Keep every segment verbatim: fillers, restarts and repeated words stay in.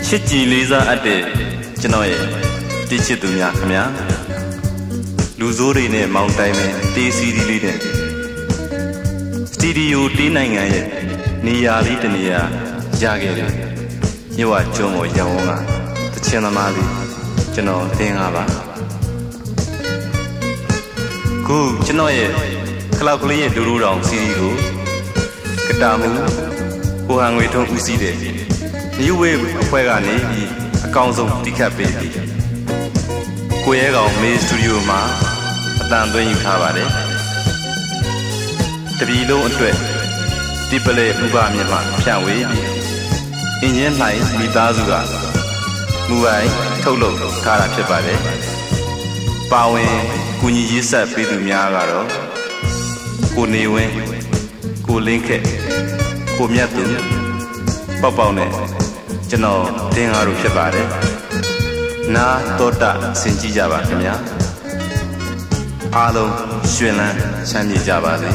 ချစ်ကြည်လေးစားအပ်တဲ့ကျွန်တော်ရဲ့တိချစ်သူများခင်ဗျာလူဆိုးတွေနဲ့မောင်တိုင်မဲ့တေးစီဒီလေးနဲ့စတူဒီယိုတေးနိုင်ငံရဲ့နေရာလေးတစ်နေရာရခဲ့တယ်မြို့ဝကျွန်းပေါ်ရောင်းကတချင်သမားလေးကျွန်တော်သင်ကားပါခုကျွန်တော်ရဲ့ကလောက်ကလေးရဲ့ဒူဒူတောင်စီဒီကိုကတာမှုကိုဟန်ငွေထုံးဦးစီးတယ်New Wave အဖွဲ့ကနေပြီးအကောင်းဆုံးတိခတ်ပေးပြီကိုရဲကောင်မေးစတူဒီယိုမှာအတန်သွင်းယူထားပါတယ်တပြည်လုံးအတွက်ဒီပလေဥပမြင့်မှာဖြန့်ဝေးပြီးအင်းရင်နိုင်မိသားစုကမူပိုင်ထုတ်လုပ်ထားတာဖြစ်ပါတယ်ပါဝင်ကူညီရေးဆက်ပေးသူများကတော့ကိုနေဝင်းကိုလင်းခက်ကိုမြတ်သူပေါက်ပေါက်နဲ့ကျွန်တော်တင်ကားလို့ဖြစ်ပါတယ်နာတော်တာဆင်ကြည့်ကြပါခင်ဗျာအားလုံးရွှင်လန်းချမ်းမြေ့ကြပါစေ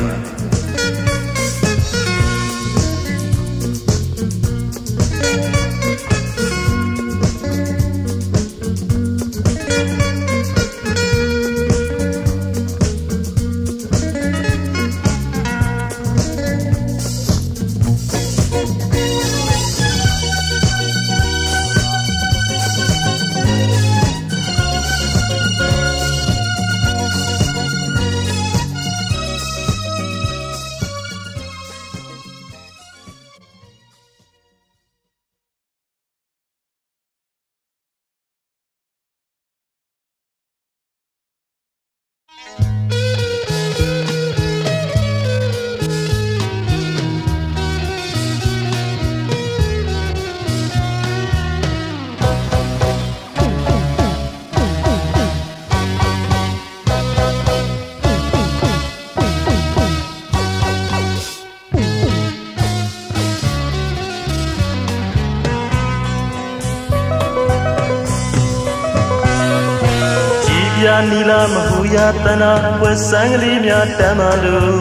နီလာမဟူရတနာဝက်ဆန်းကလေးများတမ်းပါလို့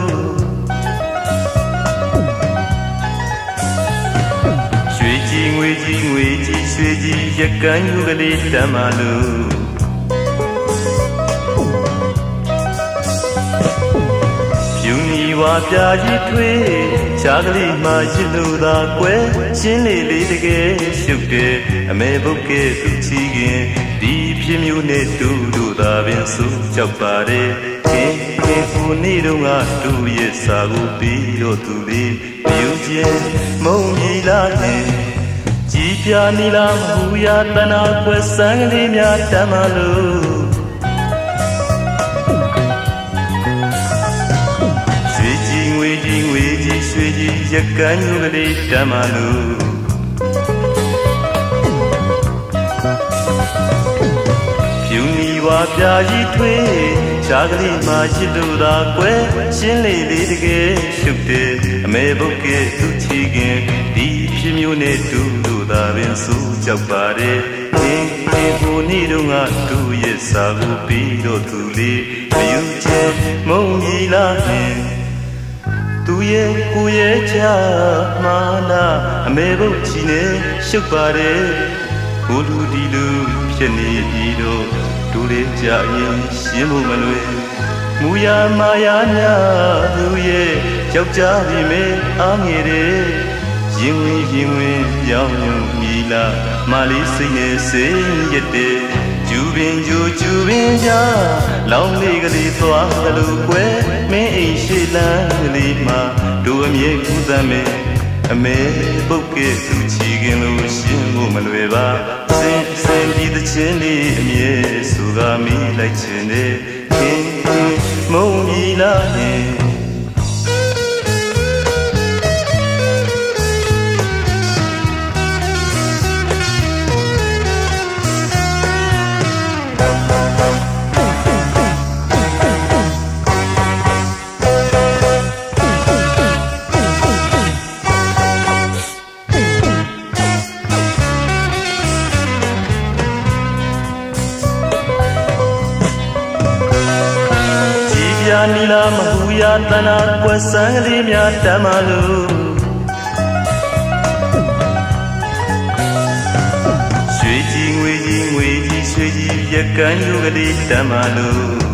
ရွှေကြီးငွေကြီးငွေကြီးရွှေကြီးရကန်းယူကလေးတမ်းပါလို့ဖြူနီဝါပြာကြီးထွေးချားကလေးမှရစ်လို့သာကွယ်ရှင်းလေးလေးတကယ်ရှုပ်တယ်အမေဘုတ်ကဲသူချီခင်ဒီဖြစ်မျိုးနဲ့တူတူသာပင်စုကြောက်ပါတယ်ခင်ခင်ကိုနေတော့ငါတို့ရဲ့စာကိုပြီးတော့သူလေးမြူချင်းမုံကြီးလာတယ်ကြည်ပြနီလာမဟူရတနာကွယ်ဆန်းကလေးများတမ်းပါလို့ရွှေကြီးငွေကြီးငွေကြီးရွှေကြီးရကန်းယူကလေးတမ်းပါလို့ဖြူနီဝါပြာကြီးထွေးချားကလေးမှရစ်လို့သာကွယ်ရှင်းလေးလေးတကယ်ရှုပ်တယ်အမေဘုတ်ကဲသူချီခင်ဒီဖြစ်မျိုးနဲ့တူတူသာပင်စုကြောက်ပါတယ်ခင်ခင်ကိုနေတော့ငါတို့ရဲ့စာကိုပြီးတော့သူလေးမယူချင်မုံကြီးလာခင်သူရဲ့ကိုရဲ့ချာမာနာအမေဘုတ်ချီနေရှုပ်ပါတယ်ကိုလူဒီလူဖြစ်နေပြီးတော့ဒူလေးကြရင်ရှင်းဖို့မလွယ်မူရမာယာများသူရဲ့ယောက်ျားပြီမေအားငယ်တယ်ရင်ဝင်ရင်ဝင်ပြောင်းယူမိလာမလေးစိတ်နဲ့စိတ်ရက်တယ်ကျူပင်ကျူကျူပင်ကြလောင်းလေးကလေးသွားတယ်လို့ကွယ်မင်းအိမ်ရှိလန်းကလေးမှာတို့အမြဲကူးသမ်းမယ်အမေပုတ်ကဲသူချီခင်လို့ရှင်းဖို့မလွယ်ပါစင်စင်ဒီတဲ့ချင်းလေးအမြဲဆိုကမိလိုက်ချင်တယ်ခင်ခင်မုံကြီးလာရင်နီလာမဟူရတနာကွယ်ဆန်းကလေးများတမ်းပါလို့ can you get it tamalo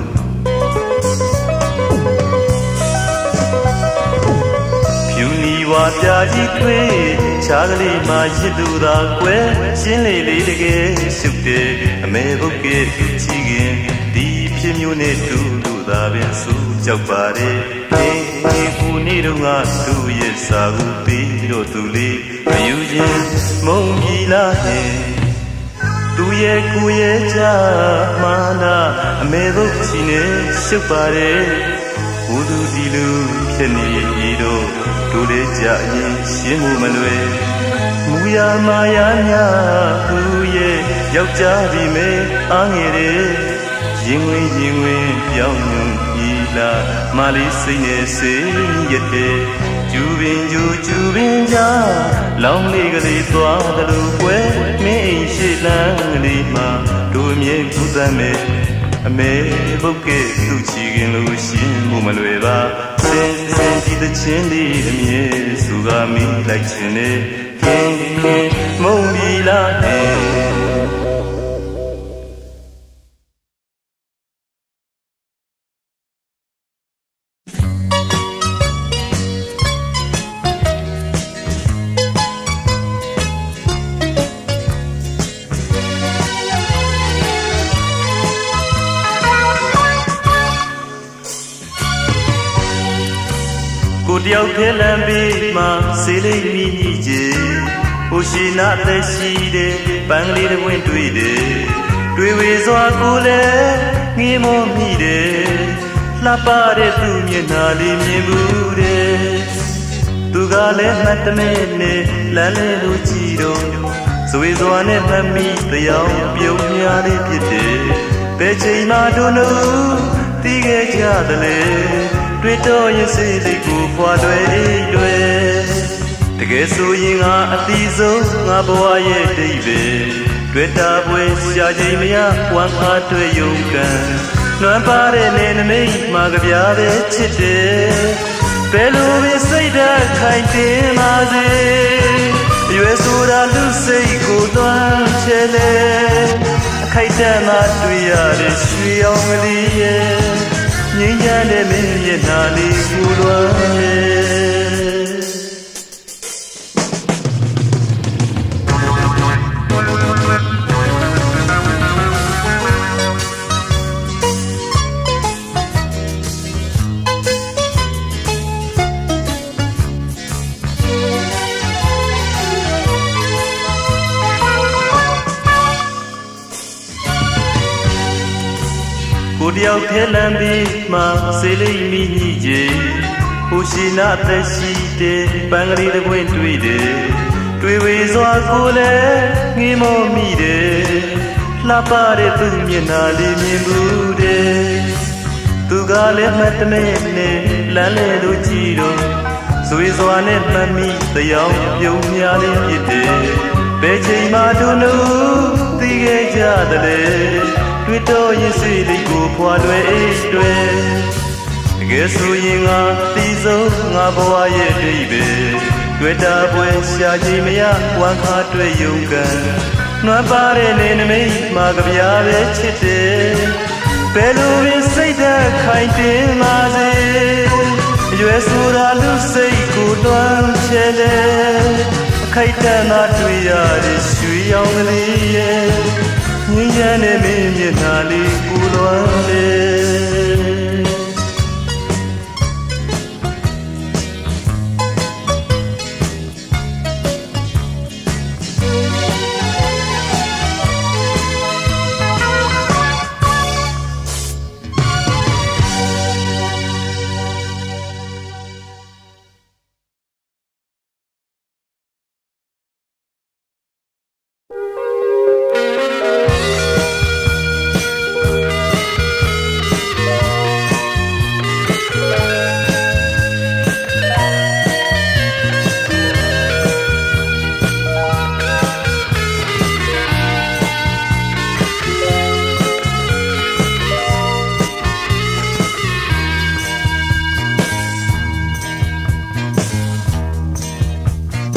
Puni wa pyaji twe chagli ma yidu da kwe shin le le de sukte ame bukke chigin di phit myo ne tu tu da bin su jouk pare ni ku ni do nga tu ye sa gu pi do tu le ayu yin mong gi la he tu ye ku ye cha ma na ame buk chi ne shouk pare u du di lu phit ni yi do tu le ja yin shin mu ma lwe mu ya ma ya nya tu ye youk ja bi me a nge de yin win yin win pyaung nu yi la ma li sai ne sai ye de ju bin ju ju bin ja long le ga le twa da lu kwe me ai shi lan li ma do mye ku san me ame bukke tu chi kin lu shin mu ma lwe ba sin sin ji de chin li de mye su ga mi lai chin ne kin kin mong bi la neတယောက်ထဲလမ်းဘေးမှာစေးလေးမြည်မြည်ကြီးဟိုရှိနာသက်ရှိတဲ့ပန်းကလေးတစ်ပွင့်တွေ့တယ်တွေ့ဝေစွာကိုလည်းငေးမောမိတယ်လှပတဲ့သူမျက်နှာလေးမြင်ဘူးတယ်သူကလည်းမှတ်တမဲနဲ့လမ်းလေးလိုကြည့်တော့ဇွေစွာနဲ့မှတ်မိတရားပြုံးများလေးဖြစ်တယ်ဘယ်ချိန်မှတို့လို့တီးခဲ့ကြတယ်လေတွေ့တော့ရင်စိတ်လေးကိုဖွာတွေတွေတကယ်ဆိုရင်ငါအသီးဆုံးငါဘဝရဲ့ဒိဗ္ဗေတွေ့တာပွဲရှာချိန်မရဝမ်းအားတွေ့ယုံကန်လွမ်းပါတဲ့နေနမိတ်မှာကြပြပဲချစ်တယ်ဘယ်လိုပဲစိတ်ဓာတ်ခိုင်တင်ပါစေရွယ်ဆိုတာလူစိတ်ကိုသွမ်းချဲလေအခိုက်တန့်မှတွေ့ရတဲ့ရွှေအောင်ကလေးရဲ့ငြိမ်းချမ်းတဲ့မင်းရဲ့နာလေးကိုလွမ်းလေကိုတယောက်ထဲလမ်းပြီးမှစေးလေးမိညီကြီးဟိုရှိနာသက်ရှိတဲ့ပန်းကလေးတစ်ပွင့်တွေ့တယ်တွေ့ဝေစွာကိုလည်းငေးမောမိတယ်လှပတဲ့သူမျက်နှာလေးမြင်ဘူးတယ်သူကလည်းမှတ်တမဲနဲ့လမ်းလေတို့ကြည့်တော့ဇွေစွာနဲ့မှတ်မိတရားပြုံးများလေးဖြစ်တယ်ဘယ်ချိန်မှတို့လို့သိခဲ့ကြတယ်တွေ့တော့ရင်စိတ်လေးကိုဖွာတွေအိတ်တွေတကယ်ဆိုရင်ငါတီးဆုံးငါဘဝရဲ့ဒိဗ္ဗေတွေ့တာပွဲရှာချိန်မရဝမ်းခါတွေ့ယုံကန်နှွမ်းပါတဲ့နေနမိတ်မှာကြပြပဲချစ်တယ်ဘယ်လိုပဲစိတ်ဓာတ်ခိုင်တင်ပါစေအရွယ်ဆိုတာလူစိတ်ကိုတွမ်းချဲလေအခိုက်တန့်သာတွေ့ရတဲ့ရွှေရောင်ကလေးရဲ့ငြိမ်းချမ်းတဲ့မင်းမျက်နှာလေးကိုလွမ်းလေ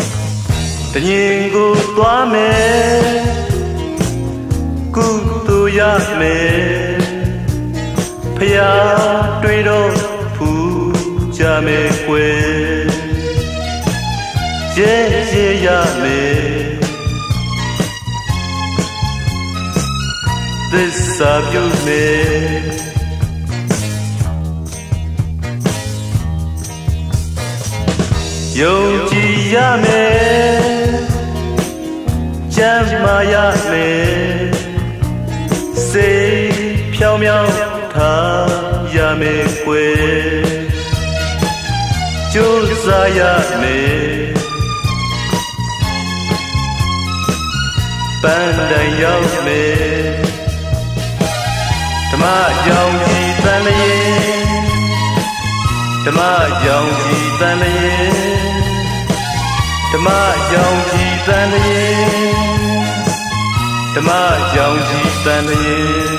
တရင်ကိုသွားမယ်ကုသိုလ်ရရမယ်ဖယားတွေ့တော့ဖူးကြမယ်ကွယ်ရဲရဲရမယ်သစ္စာပြုမယ်ယုံကြည်ရမယ်ကျမ်းမာရမယ်စိတ်ဖြောင်းဖြောင်းထားရမယ်ကွယ်ကြိုးစားရမယ်ပန်းတိုင်ရောက်မယ်ဓမ္မကြောင့်ကြည်တန်လျင်ဓမ္မကြောင့်ကြည်တန်လျင်ဓမ္မကြောင့်ကြည်တန်လျင်ဓမ္မကြောင့်ကြည်တန်လျင်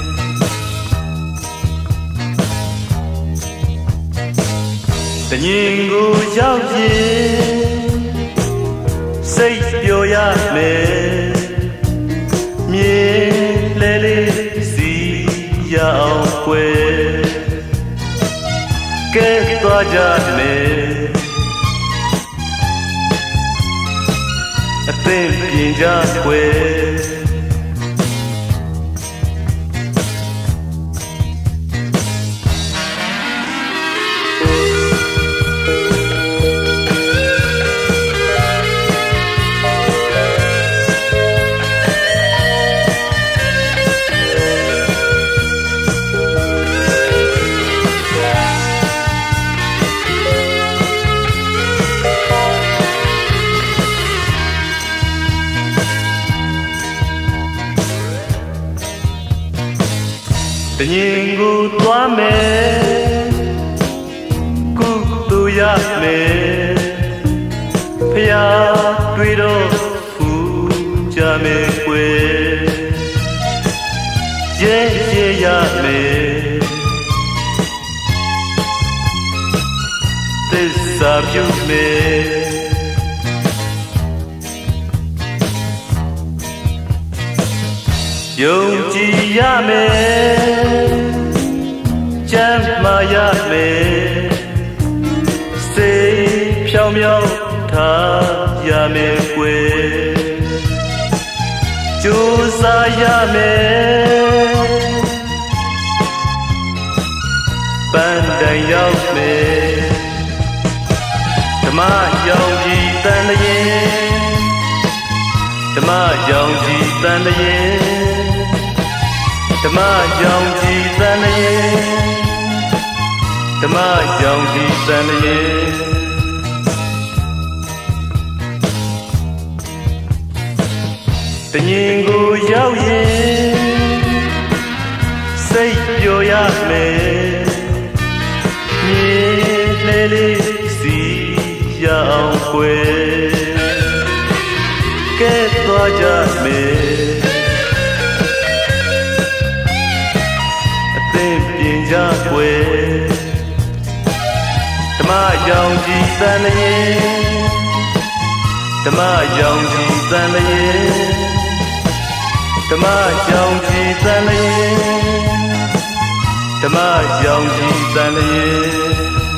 တညင်ကိုရောက်ရင်စိတ်ပျော်ရမယ်မြေလဲလေးစီရအောင်ကွယ်ကဲသွားကြမယ်အသင်ပြင်ကြကွယ်တညင်ကိုသွားမယ်ကုသိုလ်ရမယ်ဖယားတွေ့တော့ဖူးကြမယ်ကွယ်ရဲရဲရမယ်သစ္စာပြုမယ်ယုံကြည်ရမယ်ကျမ်းမာရမယ်စိတ်ဖြောင်းဖြောင်းထားရမယ်ကွယ်ကြိုးစားရမယ်ပန်းတိုင်ရောက်မယ်ဓမ္မကြောင့်ကြည်တန်လျင်ဓမ္မကြောင့်ကြည်တန်လျင်ဓမ္မကြောင့်ကြည်တန်လျင်ဓမ္မကြောင့်ကြည်တန်လျင်တညင်ကိုရောက်ရင်စိတ်ပျော်ရမယ်မြေလဲလေးစီရအောင်ကွယ်ကဲသွားကြမယ်အသင်ပြင်ကြကွယ်ဓမ္မကြောင့်ကြည်တန်လျင်ဓမ္မကြောင့်ကြည်တန်လျင်ဓမ္မကြောင့်ကြည်တန်လျင်ဓမ္မကြောင့်ကြည်တန်လျင်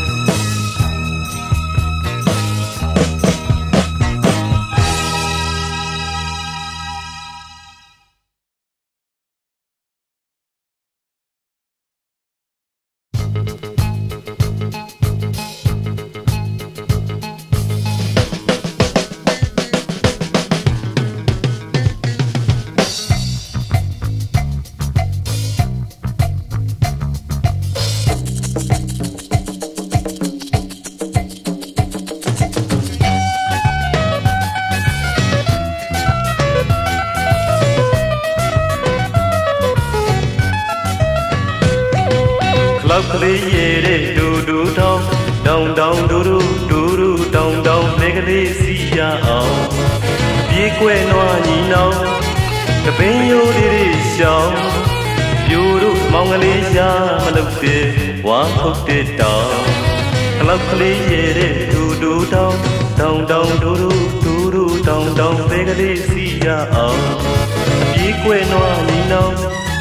လောက်ကလေးရဲ့တဲ့ဒူဒူတောင်းတောင်းတောင်းဒူဒူဒူဒူတောင်းတောင်းလေကလေးစီရအောင်ပြေးကွယ်နွားညီနောင်တပင်းရိုးလေးတွေရှောင်းပြိုတို့မောင်ကလေးရမလုပ်တဲ့ဝါဟုတ်တဲ့တောင်းလောက်ကလေးရဲ့တဲ့ဒူဒူတောင်းတောင်းတောင်းဒူဒူဒူဒူတောင်းတောင်းလေကလေးစီရအောင်ပြေးကွယ်နွားညီနောင်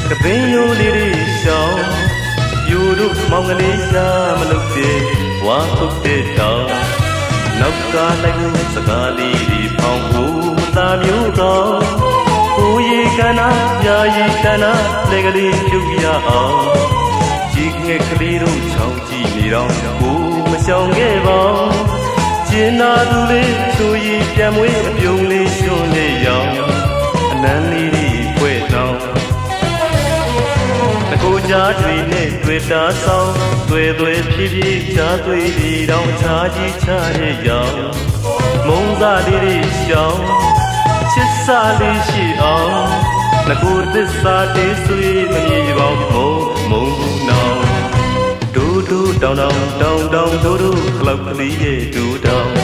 ကပင်ယိုလေးတွေရှောင်းယူတို့မောင်ကလေးရှာမလုပ်တဲ့ဝါခုတ်တဲ့တောင်နောက်ကလိုက်စကားလေးတွေဖောင်းဖို့မသာမျိုးကောင်းကိုရီကနာယာရီကနာလေကလေးပြုတ်ရအောင်ကြီးငယ်ကလေးတို့ချောင်းကြည့်နေတော့ကိုမရှောင်ခဲ့ပါကျင်နာသူလေးသူရီပြန်မွေးအပြုံးလေးရှုံးနေရောင်အနမ်းလေးတွေဖွဲ့တောင်းတကူကြားတွေနဲ့တွေ့တာဆောင်တွေ့တွေ့ဖြည်းဖြည်းကြားတွေ့ဒီတောင်ချာကြီးချရဲ့ရောင်မုံစားလေးတွေရှောင်းချစ်စားလေးရှိအောင်ငကူသစ္စာတေးဆွေးမမြည်ပေါင်းမုံမုံနောင်ဒူဒူတောင်တောင်တောင်တောင်ဒူဒူခလောက်ကလေးရဲ့ဒူတောင်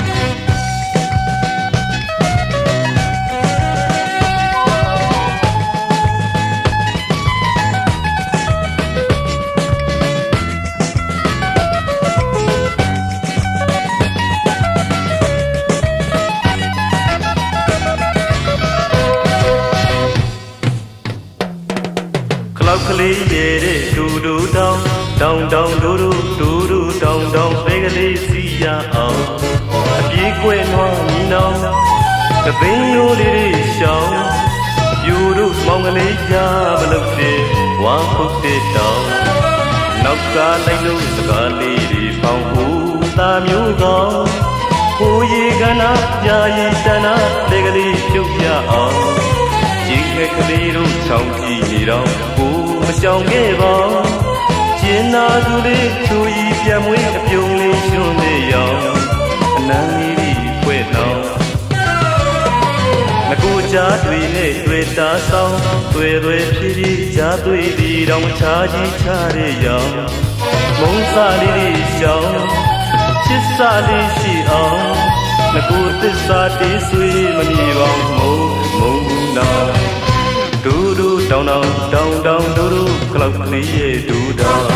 ကလေးရဲ့တဲ့ဒူဒူတောင်တောင်တောင်ဒူဒူဒူဒူတောင်တောင်ပဲကလေးစီရအောင်အပြေးကွယ်နွားညီနောင်ကပင်ယိုလေးတွေရှောင်းယူတို့မောင်ကလေးကြားမလုပ်တဲ့ဝါခုတ်တဲ့တောင်နောက်ကလိုက်လို့စကားလေးတွေပေါင်းဖို့သာမျိုးကောင်းကိုရီကနာယာရီတနာလေကလေးပြုတ်ရအောင်ကြီးငယ်ကလေးတို့ချောင်းကြည့်နေတော့ကိုမရှောင်ခဲ့ပါကျင်နာသူလေးသူဤပြန်မွေးအပြုံးလေးရှုံးနေရောင်အနမ်းလေးတွေဖွဲ့တောင်းငကိုကြားတွေနဲ့တွေ့တာဆောင်တွေ့တွေ့ဖြည်းဖြည်းကြားတွေ့ဒီတောင်ချာကြီးချတဲ့ရောင်မုံစားလေးတွေရှောင်းချစ်စားလေးရှိအောင်ငကိုသစ္စာတေးဆွေးမမြည်ပေါင်းမုံမုံနောင်ဒူဒူတောင်တောင်တောင်တောင်ဒူဒူခလောက်ကလေးရဲ့ဒူတောင်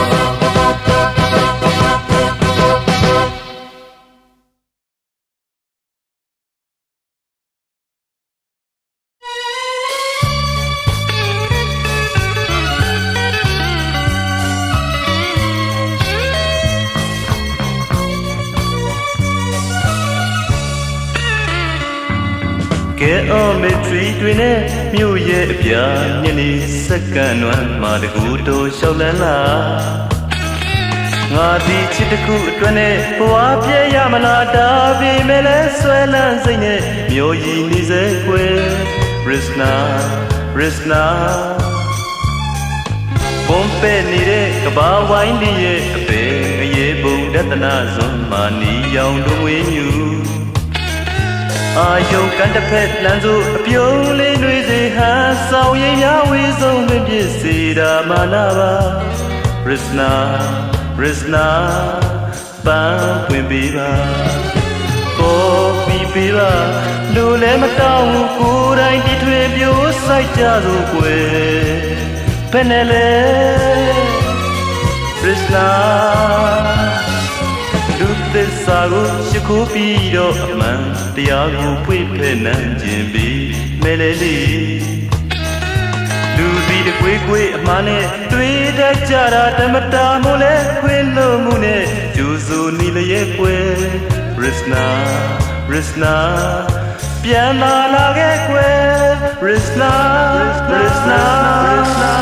ကဲအော်မေထရီတွင်နဲ့မြို့ရဲ့အပြာညနေစက္ကန့်နွမ်းမာတကူတို့လျှောက်လန်းလာငါဒီချစ်တခုအတွက်နဲ့ဘဝပြည့်ရမလားဒါပေမဲ့လဲဆွဲလန်းစိတ်နဲ့မြို့ရည်နေစေခွေ Risna Risna ပုံပဲ့နေတဲ့ကဘာဝိုင်းလေးရဲ့အပေငရေပုံဒသနာစွန်မာနီရောင်တို့ဝေးညူအာယုံကန်တစ်ဖက်လမ်းစုအပြုံးလေးတွေစေဟန်ဆောင်ရည်များဝေးဆုံးတွင်ပြည့်စေတာမာနာပါ Risna Risna ပန်းပွင့်ပေးပါကိုပြီးပေးပါလူလည်းမတောင်းဘူးကိုယ်တိုင်တီထွေပြိုးစိုက်ကြစို့ကွယ်ဘယ်နဲ့လဲ Risnaလူသစ္စာကိုရှိခိုးပြီးတော့အမှန်တရားကိုဖွင့်ဖဲ့နှံခြင်းပြီးမဲလေလေးလူစီတကွေးကွေးအမှန်နဲ့တွေ့တတ်ကြတာတမတာမို့လဲခွေလို့မှုနဲ့ကျူစုနီလရဲ့ကွယ် Risna Risna ပြန်လာလာခဲ့ကွယ် Risna Risna Risna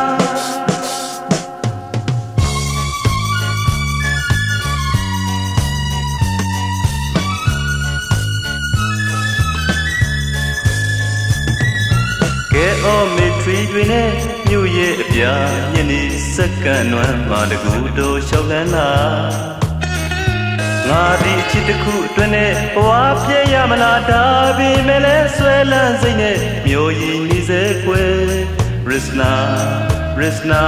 အော်မေထရီတွင်နဲ့မြို့ရဲ့အပြာညနေစက္ကန့်နွမ်းမာတကူတို့လျှောက်လန်းလာငါဒီအချစ်တခုအတွက်နဲ့ဘဝပြည့်ရမလားဒါပေမဲ့လဲဆွဲလန်းစိတ်နဲ့မြို့ရည်နေစေခွေ Risna Risna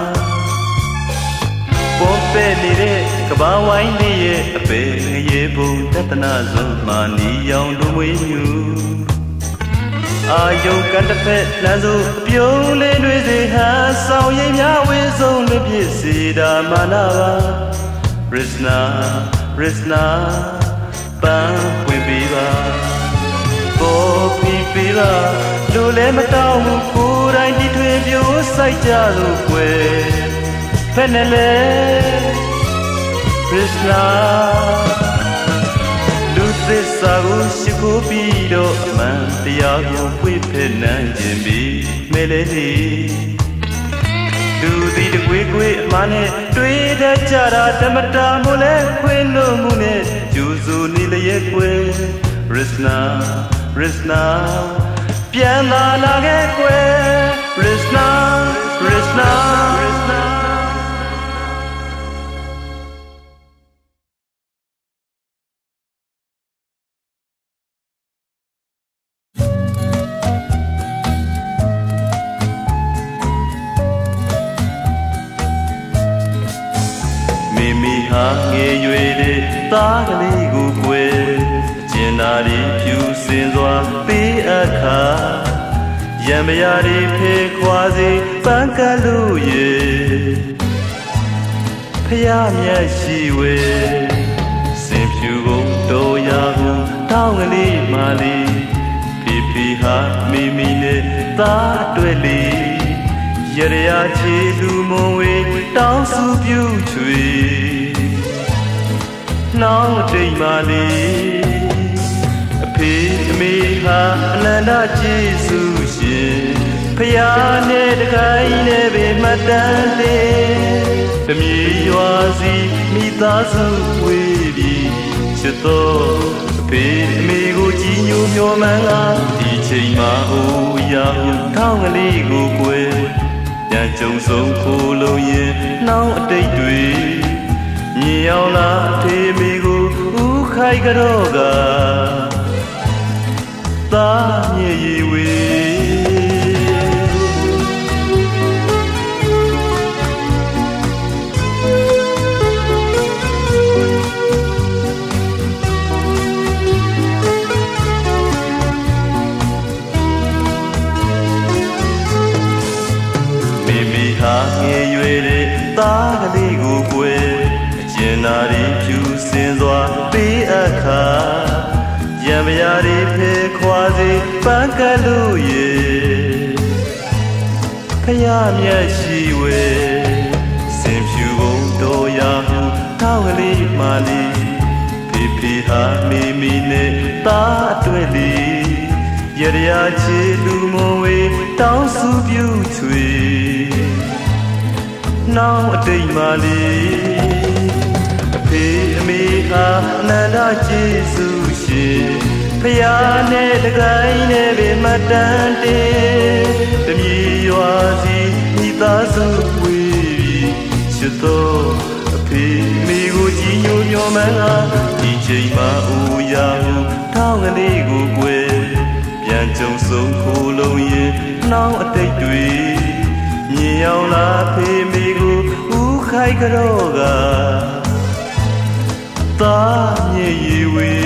ပုံပဲ့နေတဲ့ကဘာဝိုင်းလေးရဲ့အပေငရေပုံဒသနာစွန်မာနီရောင်တို့ဝေးညူအာယုံကန်တစ်ဖက်လမ်းစုအပြုံးလေးတွေစေဟန်ဆောင်ရည်များဝေးဆုံးလွတ်ပြည့်စေတာမာနာပါ Risna Risna ပန်းပွင့်ပေးပါကိုပြီးပေးပါလူလည်းမတောင်းဘူးကိုယ်တိုင်တီထွေပြိုးဆိုင်ကြလို့ကွယ်ဖက်နဲ့လေခရစ်ယာလူသစ္စာကိုရှိခိုးပြီးတော့အမှန်တရားကိုဖွင့်ဖက်နိုင်ခြင်းပြီးမဲလေလေလူသည်တကွေးကွေးအမှန်နဲ့တွေ့တတ်ကြတာဓမ္မတာမို့လဲခွင့်လို့မှုနဲ့ကျူစုနေလျက်ကွယ်ရစ်နာရစ်နာပြန်လာလာခဲ့ကွယ်ရစ်နာရစ်နာရစ်နာမိမိဟာငယ်ရွယ်တဲ့သားကလေးကိုကွယ်ကျင်နာရီဖြူစင်စွာပေးအခါရံမရရီဖေခွာစီပန်းကလို့ရေဖျားမျက်ရှိဝဲစင်ဖြူကုန်တော်ရာဟုတောင်းကလေးမာလီဖေဖေဟာမိမိနဲ့သားအတွက်လေးရရချီလူမွန်ဝေတောင်းစုပြုချွေနောင်တိမ်မာလေးအဖေအမေဟာအနန္တကျေးဇူးရှင်ဖယားနဲ့တခိုင်းနဲ့ပဲမှတ်တမ်းလေးတမြေရွာစီမိသားစုဝေးပြီးချစ်တော်အဖေအမေကိုကြည်ညိုမျှော်မှန်းလာဒီချိန်မှာအိုးရာထောင်းကလေးကိုကွယ်ပြန်ကြုံဆုံးခိုးလုံးရင်နှောင်းအတိတ်တွေမြင်အောင်လားထေမေကိုဥခိုက်ကြောကသာမြေရီဝေမိမိဟာငယ်ရွယ်တဲ့သားကလေးကိုကွယ်ကျင်နာရီဖြူစင်စွာပေးအခါရံမရရီဖေခွာစီပန်းကလို့ရေဖယားမျက်ရှိဝဲစင်ဖြူကုန်တော်ရာဟုတောင်းကလေးမာလီဖေဖေဟာမိမိနဲ့သားအတွက်လေးရရချီလူမဝေတောင်းစုပြုချွေနောင်အတိတ်မာလီအဖေအမေဟာအနန္တကျေးဇူးရှင်ဖယားနဲ့တကိုင်းနဲ့ပဲမှတ်တမ်းတင်တမြေရွာစီမိသားစုဝေးပြီးချစ်တော်အဖေအမေကိုကြည်ညိုမျှော်မှန်းလာဒီချိန်မှာအိုးရာဟုထောင်းကလေးကိုကွယ်ပြန်ကြုံဆုံးခိုးလုံးရင်နှောင်းအတိတ်တွေမြင်အောင်လားဖေမေကိုဥခိုက်ကြောကသာမြေရီဝေ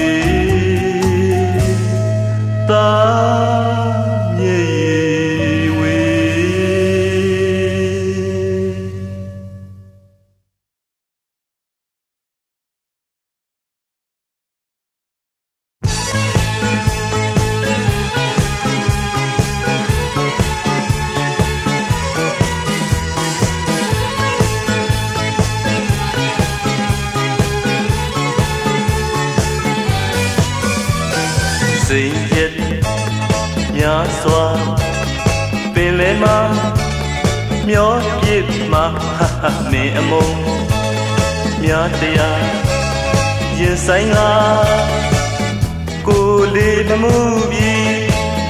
သာမြေရီဝေစိတ်ရက်များစွာပင်လယ်မှာမျောပြစ်မှာနေအမုံများတရားရင်ဆိုင်လာကိုလေးမမှုပြီး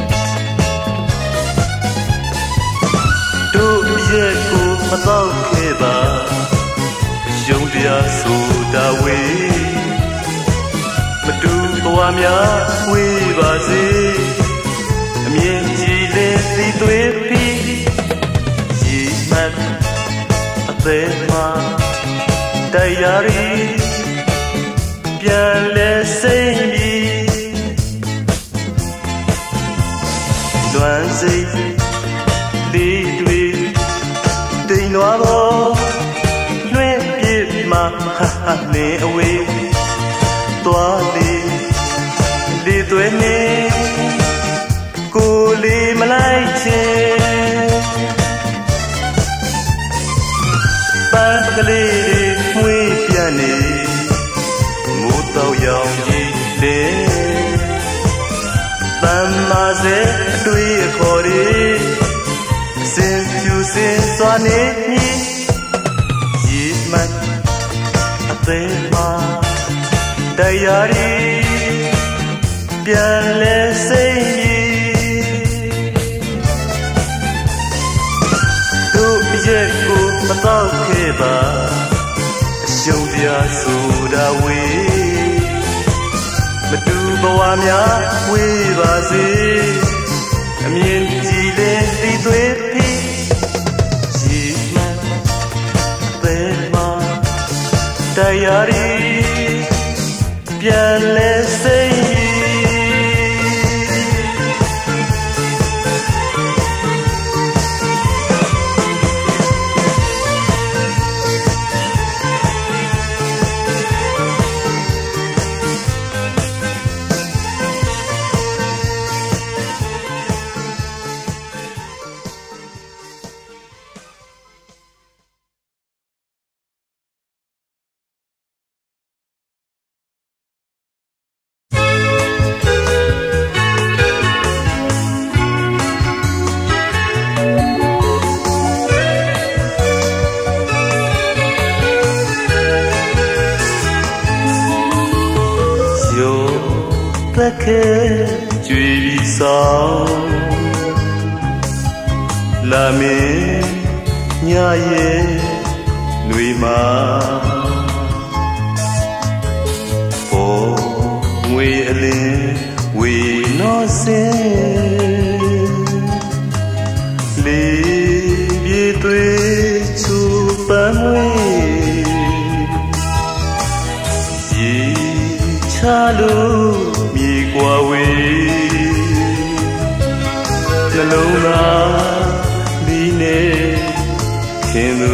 တို့ရဲ့ကိုမတော့ခဲ့ပါယုံတရားဆိုတာဝေးမတူသွားများဝေးပါစေအမြင်ကြည်လေးစီသွေးပြီးရေမှတ်အသေးမှတရားရီပြန်လဲစိမ့်ပြီးလွမ်းစိတ်လေးတွေတိမ်သွားတော့လွှဲပြစ်မှနေအဝေးသွားလေလေသွဲနေကိုလေးမလိုက်ချင်ရောင်ကြီးလေးတမ်းမာစေအတွေ့အခေါ်တွေစင်ပြူစင်စွာနေမြည်ရေမှတ်အသေးမှာတရားရီပြန်လဲစိတ်ကြီးတို့ရဲ့ကိုမတော့ခဲ့ပါအရှုံးတရားဆိုတာဝေးမတူဘဝများဝေးပါစေအမြင်ကြည်လင်သိသွေးပြီးရေမှန်သေးမှာတရားရီပြန်လဲစိတ်သက်ခဲကြွေပြီးဆောင်လာမင်းညရဲ့နှွေမှာပေါ်ငွေအလင်းဝေနောစင်လေးပြေးသွေးချူပန်းဝေးရေချလို့မြေကွာဝေးနှလုံးသားဒီနေ့ခင်သူ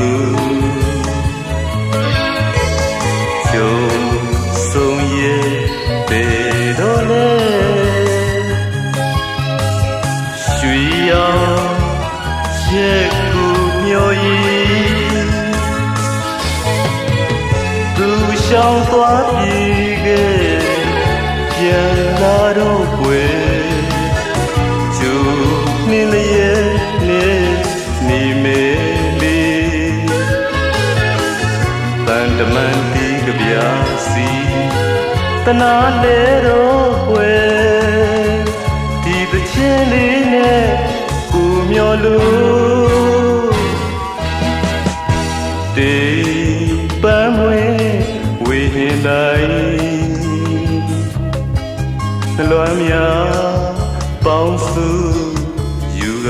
ကျုံဆုံးရဲ့ပေတော်လဲရွှေရောင်ရဲ့ကူမျောရည်သူရှောင်းသွားပြီခဲ့ပြန်လာတော့ွယ်ကျူမင်းရဲ့နဲ့နေမေလေးတန်တမန်တီးကြပြစီတနာလေတော့ွယ်ဒီတချင်းလေးနဲ့ကိုမျောလို့တေးပန်းမွေဝေဟင်တိုင်းလွမ်းများပေါင်းစုယူက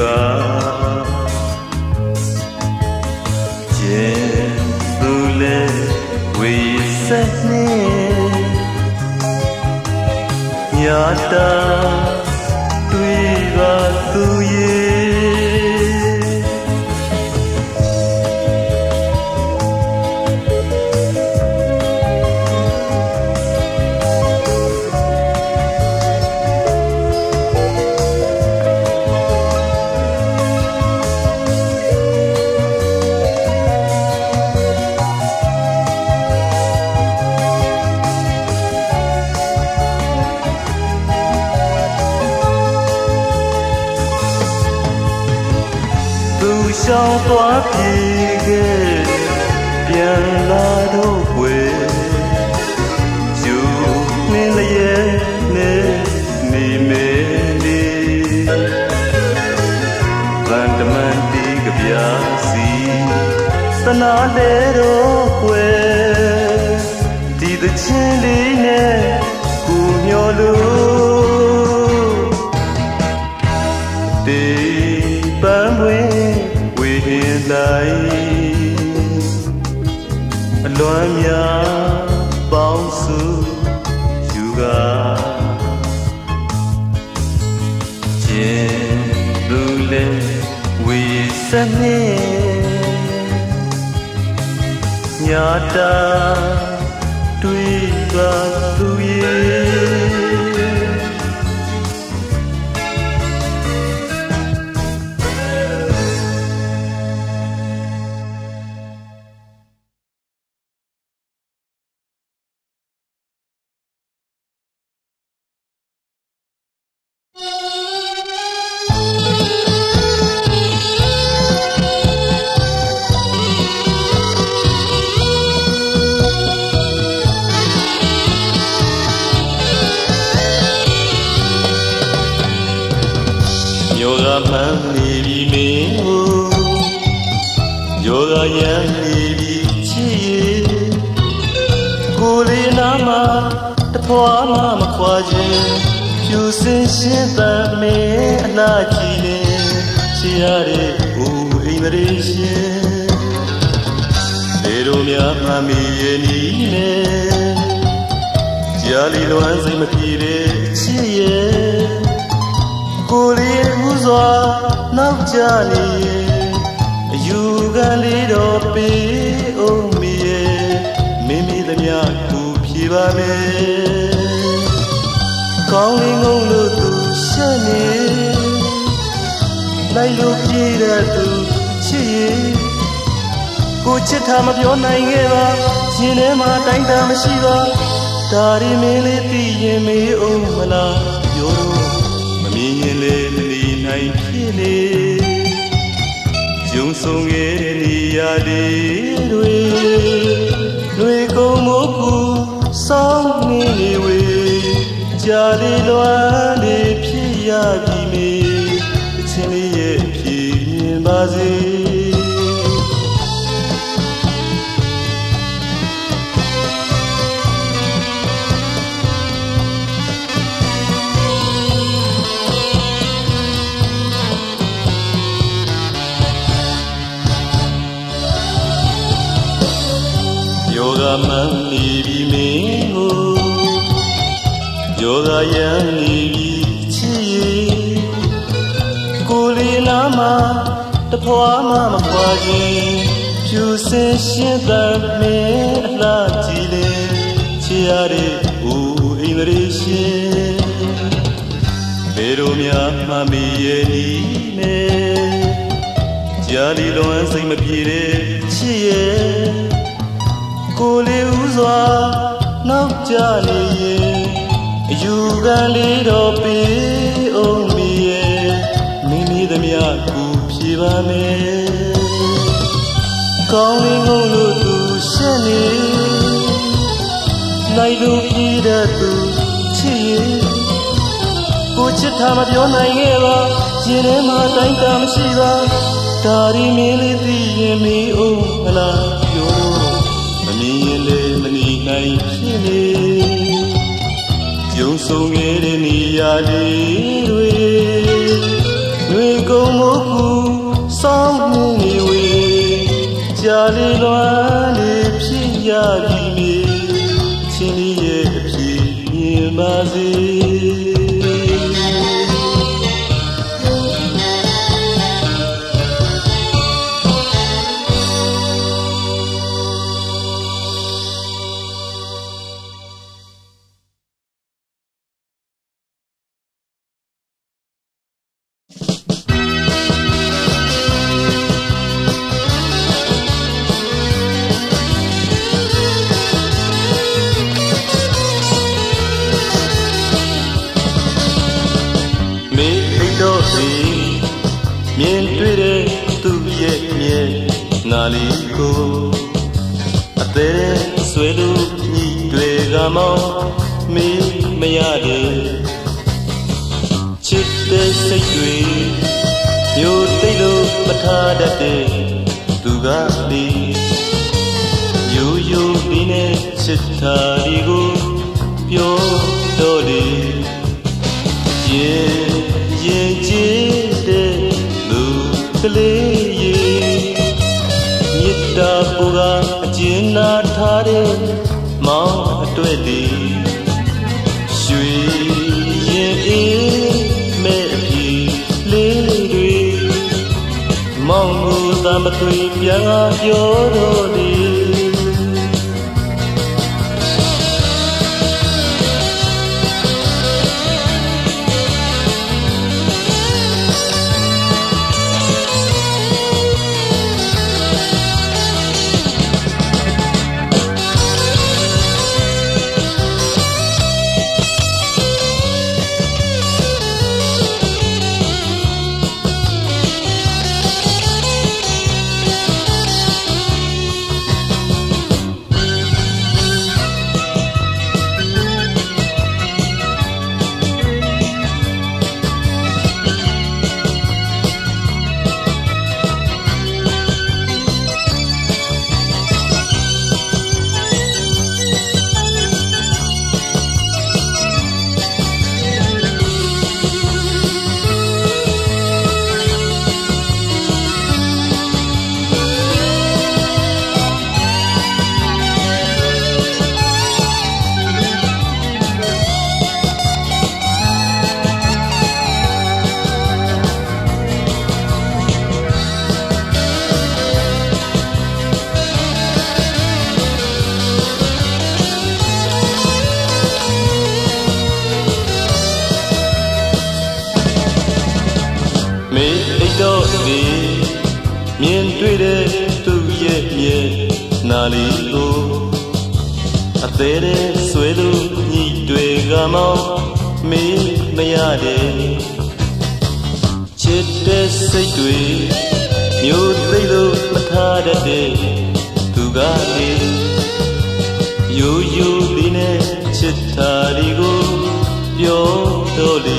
ကျင်သူလဲဝေဆက်နေညာတာတွေ့ပါသူရဲ့ရှောင်းသွားပြီခဲ့ပြန်လာတော့ွယ်ကျူမင်းရဲ့နဲ့နေမေလေးဗန်တမန်တီးကြပြစီသနာလေတော့ွယ်ဒီတချင်းလေးနဲ့ကိုမျောလို့တေးပန်းွယ်တိုင်းအလွမ်းများပေါင်းစုယူကကျင်သူလဲဝေစနေညာတာတွေ့ပါသူရဲ့ man nebi me ho yoga yan nebi chi ko le na ma ta phwa ma ma khwa chin pyu sin shin ta me ala chi ne chi ya de o ai ma re shin de ro mya ma mi ye ni ne ja li loan sai ma phi de chi ye ko le hu zwa nauk ja ni ye ayu ga le do pe o mi ye mi mi the mya ku phi ba me kaung li ngong lo tu shan ni lai lo phi da tu chi ye ko chit tha ma pyo nai nge ba yin ne ma tain ta ma shi ba da ri me le ti yin me o ma la yo ma mi yin le ma ni nai phi le jung song ge ni ya de dwe dwe ko mo ku song ni ni we ja li loan de phi ya bi me chin li ye phi yin ba se yoga man nebi me ho yoga yan nebi chi ko le na ma ta phwa ma ma khwa chin pyu sin shin ta me ala chi le chi ya de o ai ma re shin be ro mya ma mi ye ni ne ja li loan sai ma phi de chi ye ko le u zwa nauk ja ni ye ayu ga le do pe o mi ye mi mi the mya ku phi ba me kaung li ngong lo tu shan ni lai lo phi da tu chi ye ko chit tha ma pyo nai nge ba yin ne ma tain ta ma shi ba da ri me le ti yin me o ma la yo mi yin le ma ni nai phi le jung song ge de ni ya de dwe dwe kong mo ku song ni we ja li loan de phi ya bi me chin li ye phi yin ba seမြင်တွေ့တဲ့သူရဲ့မြဲနာလီကိုအသေးဆွဲလို့ညီတွေကမောင်းမေးမရတဲ့ချစ်တဲ့စိတ်တွေမျိုးသိလို့မထားတတ်တဲ့သူကလေယူယူဒီနဲ့ချစ်တာဒီကိုပြောတော့လေရင်ရင်ကြည့်တဲ့ကလေးရေမြစ်တာပူကအကျဉ်းနာထားတဲ့မောင်အတွက်လေးရွှေရင်အေးမဲ့အပြီလေးတွေမောင်ကိုသာမသွေပြန်လာပြောတော့လေသေးတဲ့ဆွေလူညီတွေကမောင်းမေးမရတဲ့ချစ်တဲ့စိတ်တွေမျိုးသိလို့မထားတတ်တဲ့သူကလေရိုးရိုးလေးနဲ့ချစ်တာဒီကိုပြောတော့လေ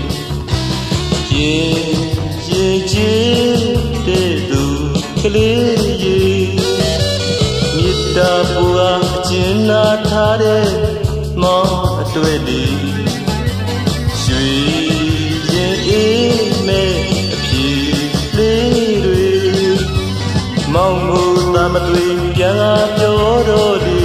ရင်ရင်ချစ်တဲ့သူကလေးရေမေတ္တာပူအားအကျဉ်းနာထားတဲ့မောင်အတွေ့လေးရွှေရင်အေးမဲ့အဖြေလေးတွေမောင်ကိုသာမတွေ့ပြန်လာပြောတော့လေ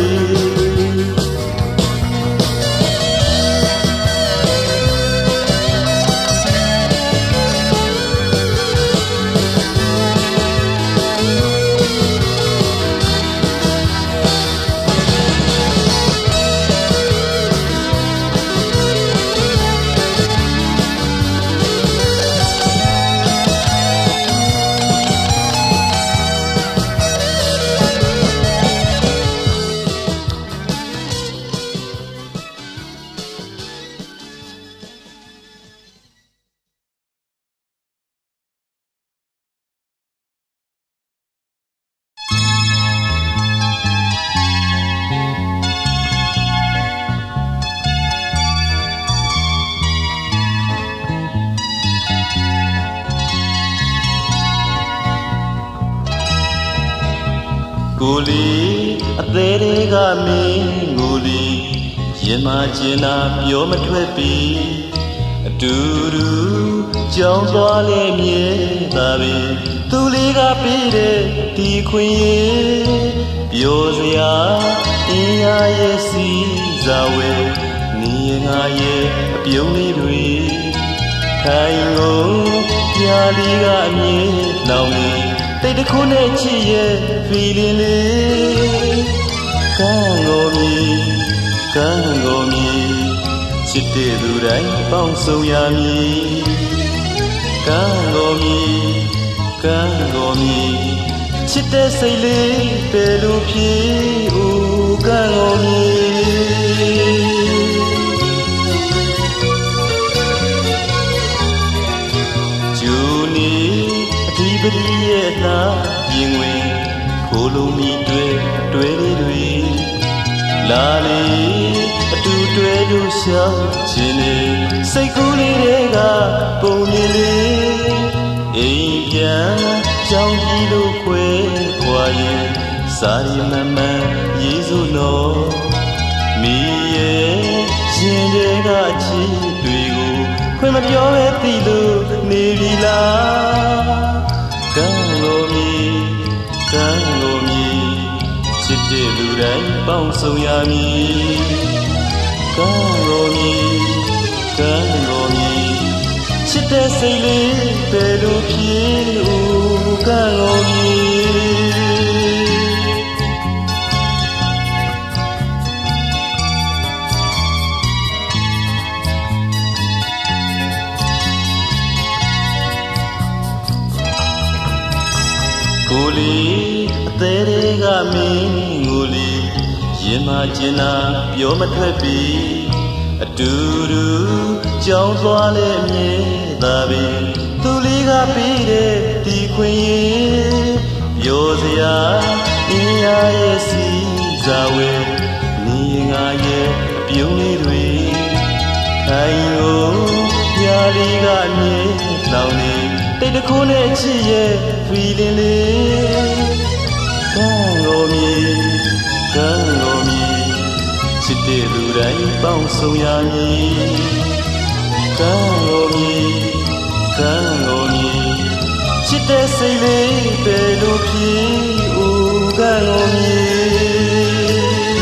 ကိုလီအသေးတွေကမင်းကိုလီရင်မကျင်နာပြောမထွက်ပြီအတူတူကြောင်းသွားလေမြဲသာပြီသူလေးကပြီးတဲ့ဒီခွင်ရဲ့ပြောစရာအင်းရရဲ့စီစာဝဲနေငါရဲ့အပြုံးလေးတွေခိုင်ကုန်ပြာလီကအမြင်လောင်နေတိတ်တခုနဲ့ချစ်ရဲ့ feeling လေးကန်းကိုမြည်ကန်းကိုမြည်ချစ်တဲ့သူတိုင်းပေါင်းစုံရမည်ကန်းကိုမြည်ကန်းကိုမြည်ချစ်တဲ့စိတ်လေးပဲလို့ဖြစ်ဦးကန်းကိုမြည်ဂျူနီအဒီပဒီရဲ့သားရင်ဝင်ခိုးလုံးမိတွေ့တွဲလေးတွေလာလေအတူတွဲတို့ရှောင်းခြင်းနေစိတ်ကူးလေးတွေကပုံမြင်လေးအိမ်ပြန်ကြောင်းကြီးလို့ခွဲခွာရင်စာရီမမှန်ရေးစုလို့မိရဲ့ရှင်တွေကချစ်တွေကိုခွင့်မပြောပဲသိလို့နေပြီလားကန်းကိုမြည်ကန်းကိုမြည်ချစ်တဲ့လူတိုင်းပေါင်းစုံရမည်ကန်းကိုမြည်ကန်းကိုမြည်ချစ်တဲ့စိတ်လေးပဲလို့ဖြစ်ဦးကန်းကိုမြည်ကိုလီအသေးတွေကမင်းကိုလီရင်မကျင်နာပြောမထွက်ပြီအတူတူကြောင်းသွားလေမြဲသာပြီသူလေးကပြီးတဲ့ဒီခွင်ရဲ့ပြောစရာအင်းရရဲ့စီစာဝဲနေငါရဲ့အပြုံးလေးတွေခိုင်ကိုပြာလီကမြဲလောင်နေတိတ်တခုနဲ့ချစ်ရဲ့ feeling လေးကန်းကိုမြည်ကန်းကိုမြည်ချစ်တဲ့လူတိုင်းပေါင်းစုံရမည်ကန်းကိုမြည်ကန်းကိုမြည်ချစ်တဲ့စိတ်လေးပဲလို့ဖြစ်ဦးကန်းကိုမြည်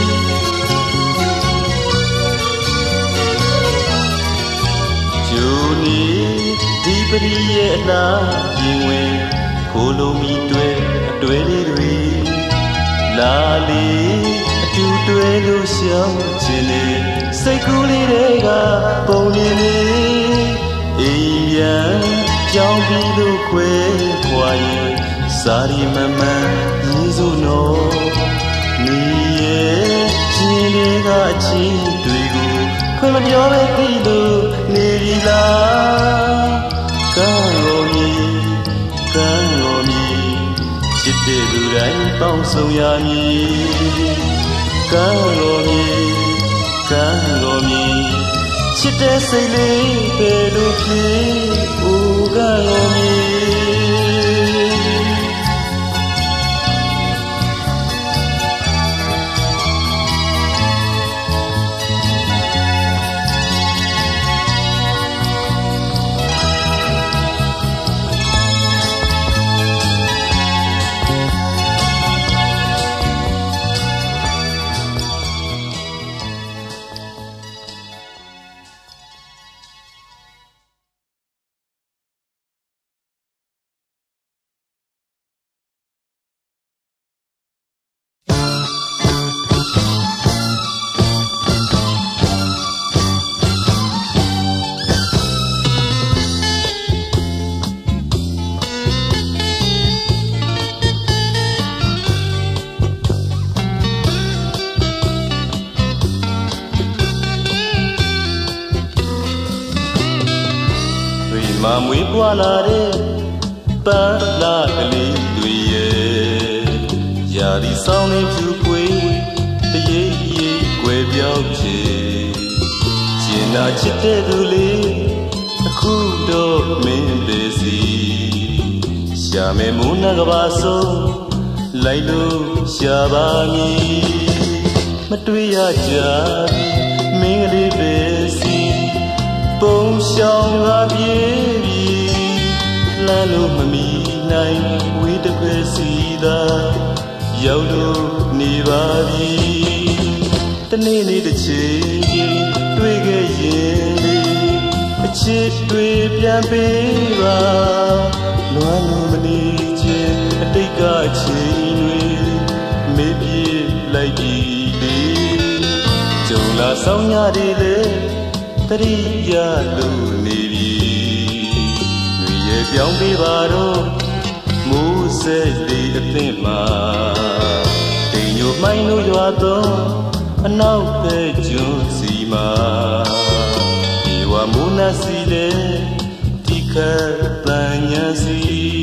ဂျူနီဒီပရိရဲ့အလားရင်ဝင်ခိုးလုံးမိတွေ့အတွေ့လေးတွေလာလေအတူတွဲလို့ရှောင်းခြင်းလေစိတ်ကူးလေးတွေကပုံမြင်နေအိမ်ပြန်ကြောင်းပြီးလို့ခွဲခွာရင်စာရီမမှန်ရေးစုနော်မိရဲ့ရှင်တွေကချင်းတွေကိုခွင့်မပြောပဲသိလို့နေပြီလားကံတော်မီကံတော်မီချစ်တဲ့လူတိုင်းပေါင်းစုံရမည်ကံတော်မီကံတော်မီချစ်တဲ့စိတ်လေးပဲလို့ဖြစ်အိုကံတော်မီမမွေးပွားလာတဲ့ပန်းလာကလေးတွေရဲ့ရာဒီဆောင်နေဖြူပွေတရေရေကွယ်ပြောင်းချေကျင်နာချစ်တဲ့သူလေးအခုတော့မင်းပေစီရှာမယ်မုန်းနာကပါဆုံးလိုက်လို့ရှာပါမည်မတွေ့ရကြမင်းကလေးပဲစီပုံရှောင်ကားပြေးပြီးလမ်းလို့မမီနိုင်ဝေးတစ်ဖက်စီသာရောက်လို့နေပါပြီတနေ့နေ့တစ်ချိန်ချင်းတွေ့ခဲ့ရင်လေအချစ်တွေပြန်ပေးပါလွမ်းလို့မနေခြင်းအတိတ်ကချိန်တွေမေ့ပြေးလိုက်ပြီလေကြုံလာဆောင်ရည်လေတရိယာလို့နေပြီလူရဲ့ပြောင်းပေးပါတော့မိုးစက်လေးအသင့်မှာတိမ်ညိုမိုင်းလို့ရွာတော့အနောက်တဲ့ကျွန်းစီမှာဒီဝမိုးနစီလေဒီခတ်ပညာစီ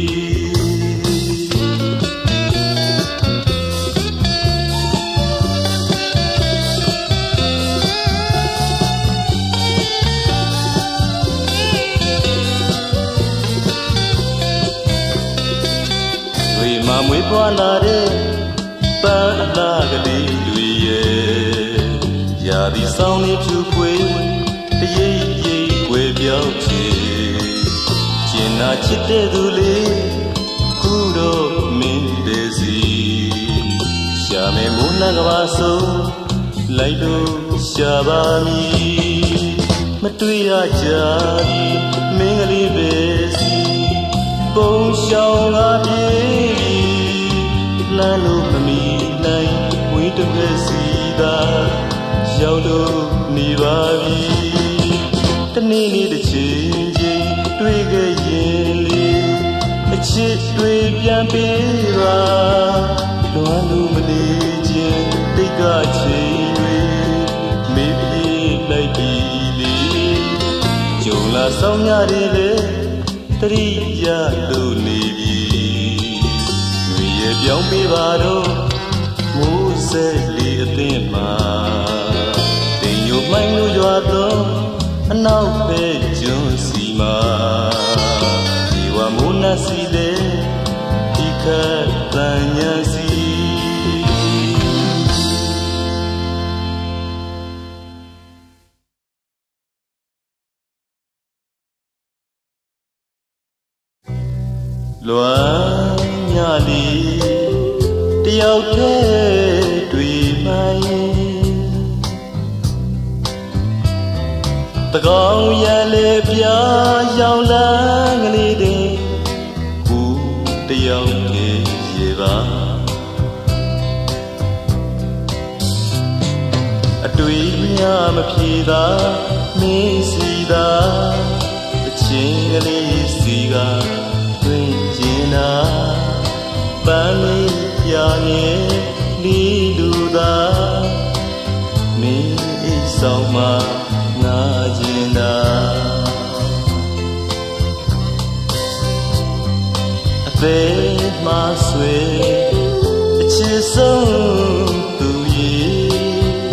မွေးပွားလာတဲ့ပန်းအလားကလေးတွေရဲ့ရာဒီဆောင်နေဖြူပွေတရိပ်ရိပ်ွယ်ပြောင်းချေကျင်နာချစ်တဲ့သူလေးခုတော့မင်းပေစီရှာမယ်မုန်းနာကပါဆုံးလိုက်လို့ရှာပါမည်မတွေ့ရကြမင်းကလေးပဲစီပုံရှောင်ကားပြေးလမ်းလို့မမီနိုင်ဝေးတစ်ဖက်စီသာရောက်လို့နေပါပြီတနေ့နေ့တစ်ချိန်ချင်းတွေ့ခဲ့ရင်လေအချစ်တွေပြန်ပေးပါလွမ်းလို့မနေခြင်းတိတ်ကချိန်တွေမေ့ပြေးလိုက်ပြီလေကြုံလာဆောင်ရည်လေတရိယာလို့နေပြီလူရဲ့ပြောင်းပေးပါတော့မိုးစက်လေးအသင့်မှာတိမ်ညိုမိုင်းလို့ရွာတော့အနောက်ပဲကျွန်းစီမှာဒီဝမိုးနစီလေဒီခတ်ပညာစီလွမ်းညလေးတယောက်တည်းတွေ့မှရင်တကောင်ရလေပြာရောင်လန်းကလေးတွေကူတယောက်တည်းရေပါအတွေ့များမဖြေသာမင်းစီသာအချင်းကလေးစီကတွေ့ကျင်တာပန်းလေးပြာနေလီလူသာမှာနာကျင်တာအသေးမှဆွေအချစ်ဆုံးသူရဲ့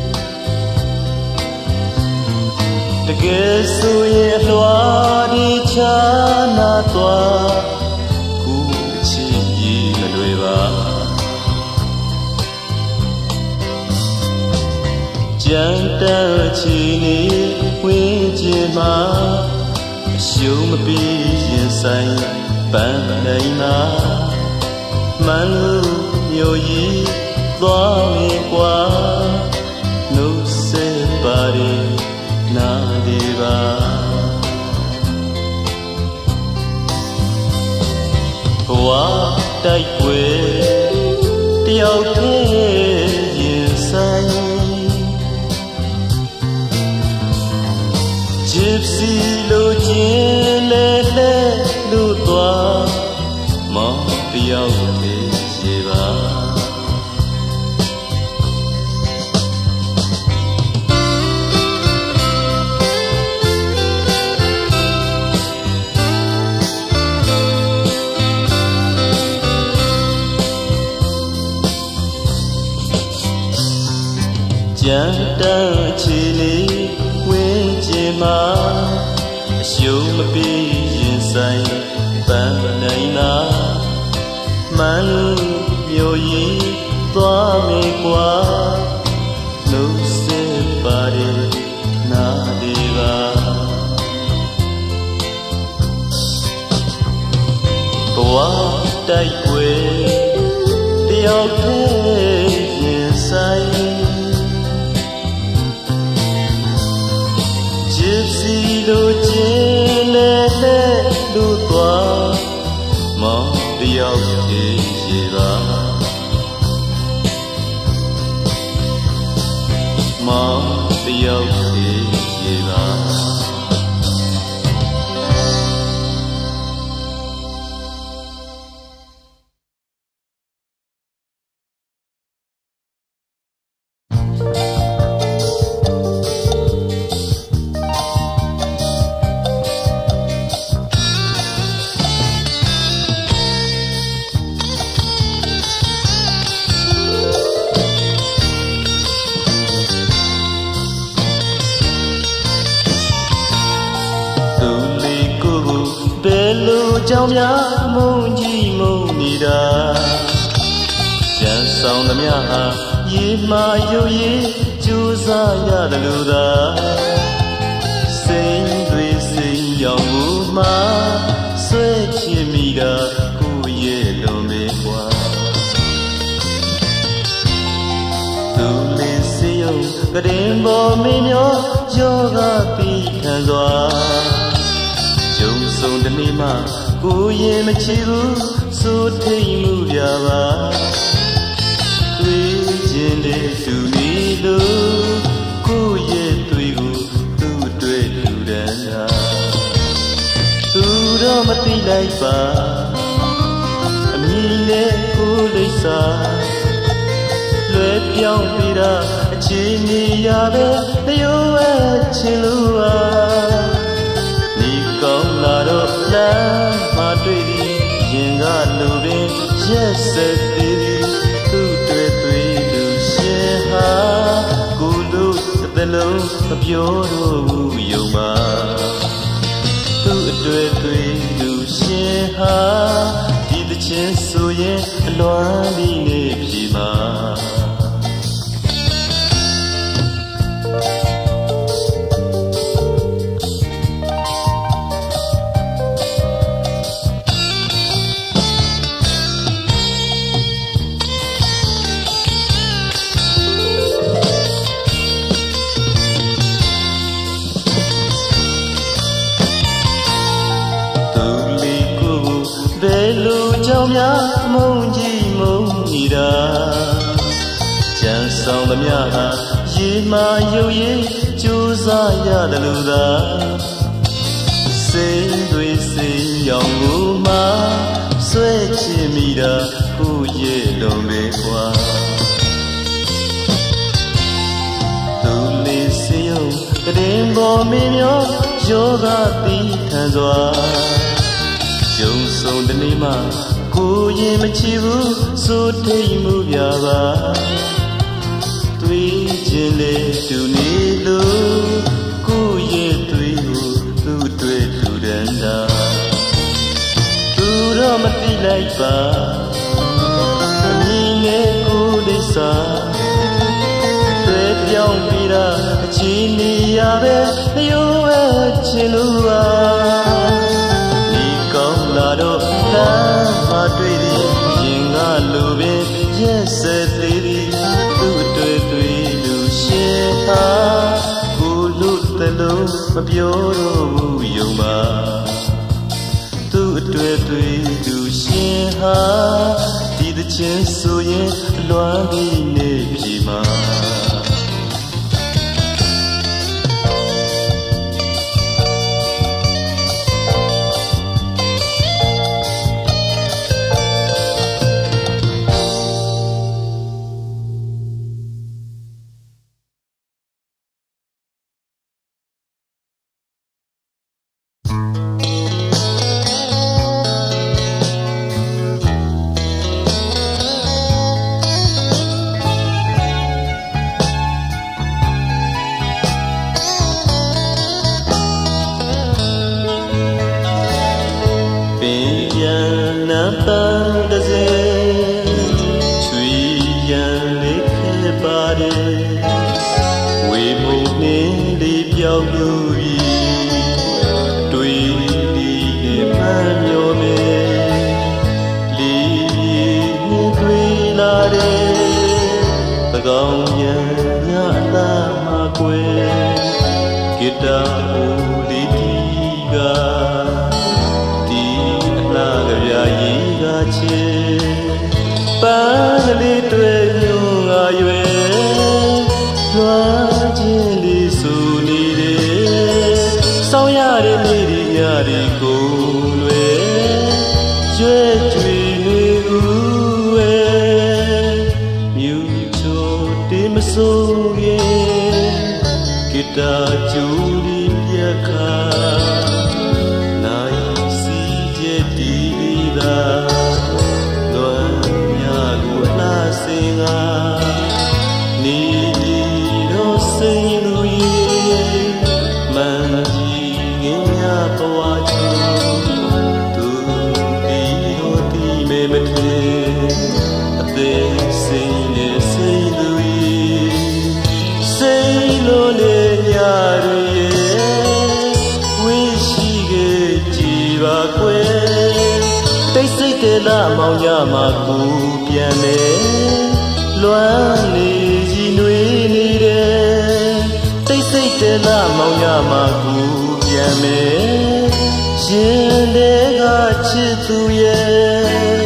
တကယ်ဆိုရင်အလွှာဒီချာနာသွားခုအချစ်ကြီးမလွယ်ပါကြမ်းတမ်းချီနေဝင်းကျင်မှာအရှုံးမပြီးရင်ဆိုင်ပန်းနိုင်မှာမန်လူမျိုးကြီးသွားမေကွာနှုတ်ဆက်ပါရီနာဒီပါဘဝတိုက်ွယ်တယောက်တည်းရင်ဆိုင်Gypsy လိုချင်လဲလဲလို့သွားမောင်တယောက်တည်းရှိပါကြမ်းတမ်းချီလေးဝင်းကျင်မှာအရှုံးမပြီးရင်ဆိုင်ပန်းနိုင်နာမန်လူမျိုးကြီးသွားမေကွာနှုတ်ဆက်ပါရီနာဒီပါဘဝတိုက်ွယ်တယောက်တည်းရင်ဆိုင်Gypsy လိုချင်လဲလဲလို့သွားမောင်တယောက်တည်းရှိပါမောင်တယောက်တည်းရှိပါကြောင့်များမုန်းကြီးမုန်းနေတာကြံဆောင်သမျှဟာရေမာရုပ်ရည်ကြိုးစားရတယ်လို့သာစိတ်တွေစိတ်ရောင်မှုမှာဆွဲချင်မိတာကိုရဲ့လုံးမေကွာသူလေးစေယုံကရင်ပေါ်မင်းမျောယောဂပြီးခံစွာကြုံဆုံးတနေ့မှကိုရင်မချီဘူးစိုးထိတ်မှုပြပါတွေ့ခြင်းတဲ့သူနေလို့ကိုရဲ့တွေ့ကိုသူ့တွေ့လူတန်းတာသူတော့မသိလိုက်ပါအမည်နဲ့ကိုလိပ်စာလွယ်ပြောင်းပြီးတော့အချင်းကြီးရပဲတရိုးဝဲချင်လို့ပါဒီကောင်းလာတော့လမ်းမတွေ့သည်ရင်ကလူပင်ရက်ဆက်သေးသည်သူ့တွေ့တွေ့လူရှင်ဟာကိုလို့တစ်လုံးမပြောတော့ဘူးယုံပါသူ့အတွေ့တွေ့လူရှင်ဟာဒီသချင်းဆိုရင်အလွမ်းပြီးနေပြီမှာကြောင့်များမုန်းကြီးမုန်းနေတာကြံဆောင်သမျှဟာရေမာရုပ်ရည်ကြိုးစားရတယ်လို့သာစိတ်တွေစိတ်ရောင်ကိုမှဆွဲချင်မိတာကိုရဲ့လုံးပဲကွာသူလေးစေယုံတင်ပေါ်မင်းမျိုးယောဂတိခံစွာကျုံဆုံးတနေ့မှကိုရင်မချီဘူးစိုးထိတ်မှုပြပါတွေးခြင်းလေတူနေလို့ကိုရဲ့တွေးကိုသူ့တွေ့လူတန်းတာသူတော့မသိလိုက်ပါအမြင်နဲ့ကိုဒိစာတွေ့ပြောင်းပြီးတာအချင်းနေရပဲလျှို့ဝဲချင်လို့ပါဒီကောင်းလာတော့လမ်းမတွေ့သည်ရင်ကလိုပင်ရက်စက်သေးသည်သူ့တွေ့တွေ့လူရှင်ဟာကိုလို့တလုံးမပြောတော့ဘူးယုံပါသူ့တွေ့တွေ့လူရှင်ဟာဒီတခြင်းဆိုရင်လွမ်းပြီးနေပြီမှာမောင်ရမှာကိုပြန်လေလွမ်းနေကြီးနှွေးနေတယ်တိတ်ဆိတ်တယ်လားမောင်ရမှာကိုပြန်မယ်ရှင်တွေကချစ်သူရဲ့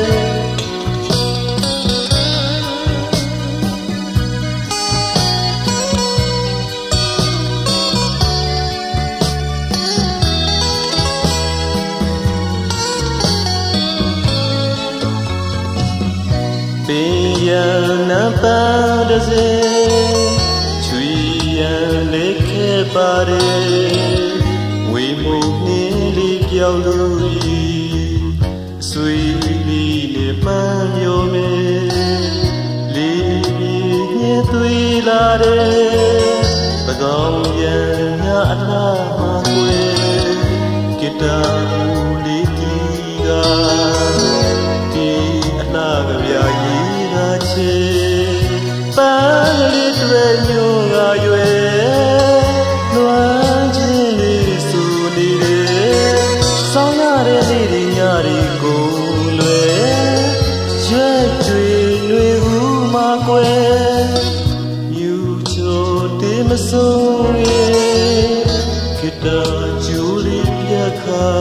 ပန်းတစေချွေရန်လေးခဲ့ပါတယ်ဝေမှုနှင်းလေးပြောင်းလို့အဆွေလေးနဲ့ပန်းမျိုးမဲလေးပြီးညှသွေးလာတယ်ပကောင်းရန်ညအလားမှာကွယ်ဂီတာလေးတီကဒီအလားကဗျာကြီးကချေပန်းလေးတွေညွန်ငါရွယ်လွမ်းခြင်းလေးစူနေတယ်ဆောင်းရတဲ့နေ့တွေညတွေကိုလွယ်ရွက်တွေຫນွေဦးမှာကွယ်မြူချိုတေးမဆုံးရဲ့ဂီတာကျူလေးပြတ်ခါ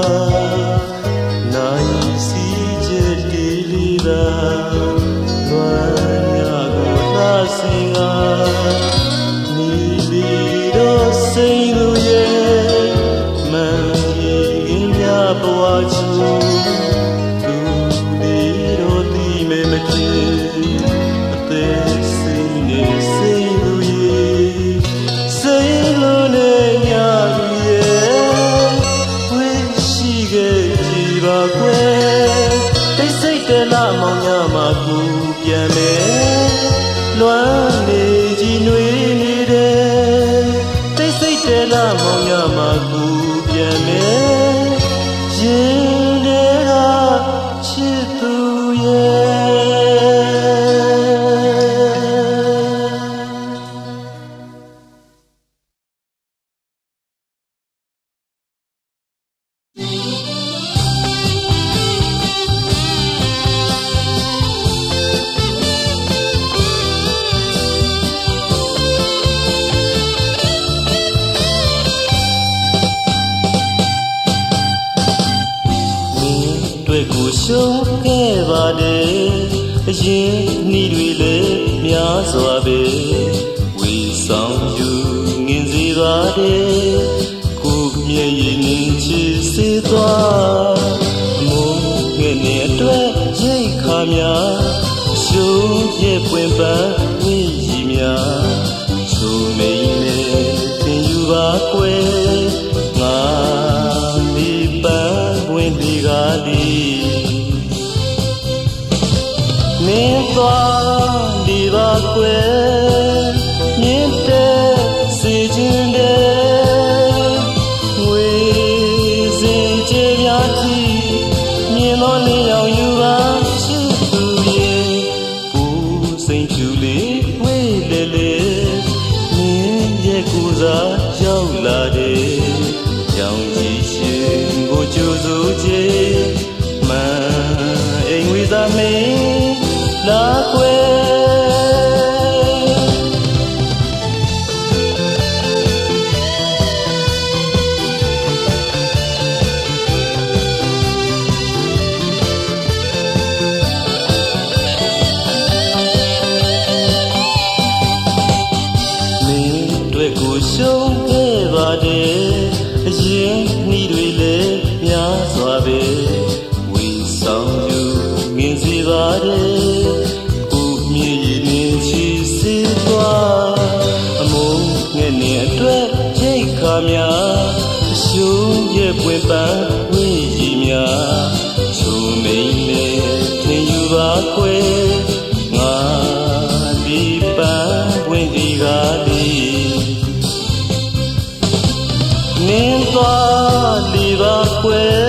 နိုင်စီချက်တေးလေးသာလွမ်းစင်ငါရှုံးခဲ့ပါတယ်အရင်နေ့တွေလည်းများစွာပဲဝေဆောင်ယူငင်စီပါတယ်ကိုမျက်ရည်နဲ့ချစ်စေသွားမိုးငယ်နဲ့အတွက်ရိတ်ခါများရှုံးရဲ့ပွင့်ပန်းဝိရည်များချိုမိန်နဲ့သင်ယူပါကွယ်ငါဒီပန်းဝင်ဒီကားလေးမင်းသွားဒီပါကွယ်မြင့်တဲ့စေခြင်းတဲ့ငွေစင်ကြယ်များကြည့်မြင်သောနေအောင်ယူပါရှိသူရဲ့ပူစိန်ဖြူလေးဝေးလေလေမင်းရဲ့ကိုယ်စားရောက်လာတဲ့ရောင်ကြီးရှင်ကိုကြိုးစိုးခြင်းမှန်အိမ်ဝေးသားမင်းလာကွယ်ကိုရှုံးခဲ့ပါတယ်အရင်နေ့တွေလည်းများစွာပဲဝေဆောင်ယူငင်စီပါတယ်ကိုမြည်ရည်နဲ့ချီစီသွားအမုန်းငယ်နဲ့အတွက်ရိတ်ခါများအရှုံးရဲ့ပွင့်ပန်းဝေးရည်များချိုမိန်နဲ့ထင်ယူပါကွယ်ငါဒီပန်းဝင်ဒီကားလေးမင်းသွားဒီပါကွယ်